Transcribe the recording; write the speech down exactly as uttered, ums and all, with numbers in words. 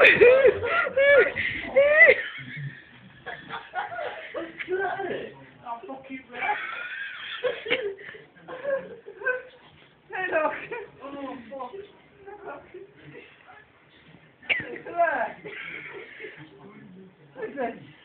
I'll fucking wreck. Hey, look. Oh, fuck. Look at that. Look at that.